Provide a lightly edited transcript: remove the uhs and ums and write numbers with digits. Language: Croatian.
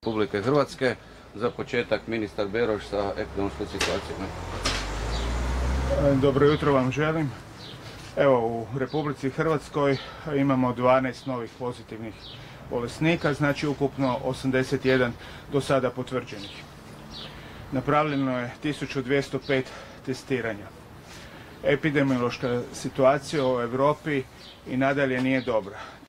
Republike Hrvatske. Za početak ministar Beroš sa ekonomskom situacijom. Dobro jutro vam želim. Evo, u Republici Hrvatskoj imamo 12 novih pozitivnih bolesnika, znači ukupno 81 do sada potvrđenih. Napravljeno je 1205 testiranja. Epidemiološka situacija u Europi i nadalje nije dobra.